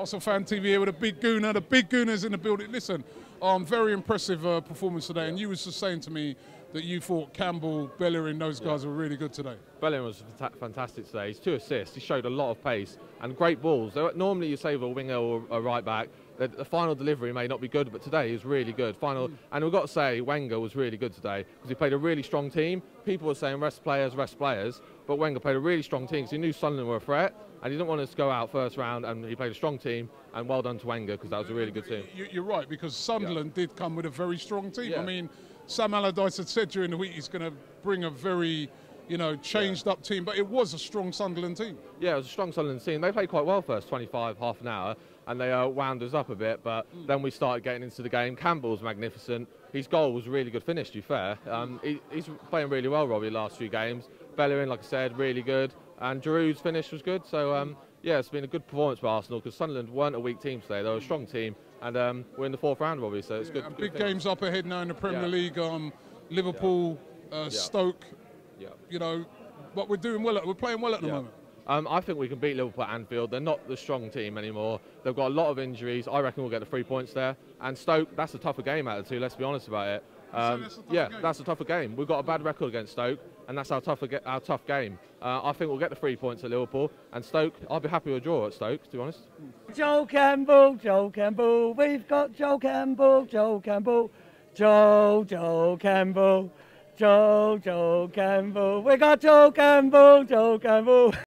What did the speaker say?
Arsenal Fan TV here with a big gooner. The big gooner's in the building. Listen, very impressive performance today. And you was just saying to me that you thought Campbell, Bellerin, those guys were really good today. Bellerin was fantastic today. He's 2 assists. He showed a lot of pace and great balls. Normally you say with a winger or a right back, the final delivery may not be good, but today he was really good. And we've got to say Wenger was really good today because he played a really strong team. People were saying rest players, but Wenger played a really strong team because he knew Sunderland were a threat and he didn't want us to go out first round, and he played a strong team, and well done to Wenger because that was a really good team. You're right, because Sunderland did come with a very strong team. I mean, Sam Allardyce had said during the week he's going to bring a very changed up team, but it was a strong Sunderland team. Yeah, it was a strong Sunderland team. They played quite well first 25, half an hour, and they wound us up a bit, but then we started getting into the game. Campbell's magnificent. His goal was a really good finish, to be fair. He's playing really well, Robbie, the last few games. Bellerin, like I said, really good. And Giroud's finish was good. So, yeah, it's been a good performance for Arsenal because Sunderland weren't a weak team today. They were a strong team. And we're in the 4th round, Robbie, so it's good. Big games up ahead now in the Premier League. Liverpool, Stoke, but we're doing well. We're playing well at the moment. I think we can beat Liverpool at Anfield. They're not the strong team anymore. They've got a lot of injuries. I reckon we'll get the 3 points there. And Stoke, that's a tougher game out of the two, let's be honest about it. That's a tougher game. We've got a bad record against Stoke, and that's our tough game. I think we'll get the 3 points at Liverpool. And Stoke, I'll be happy with a draw at Stoke, to be honest. Joe Campbell, we've got Joe Campbell, Joe Campbell, Joe Campbell, Joe Campbell, we got Joe Campbell, Joe Campbell.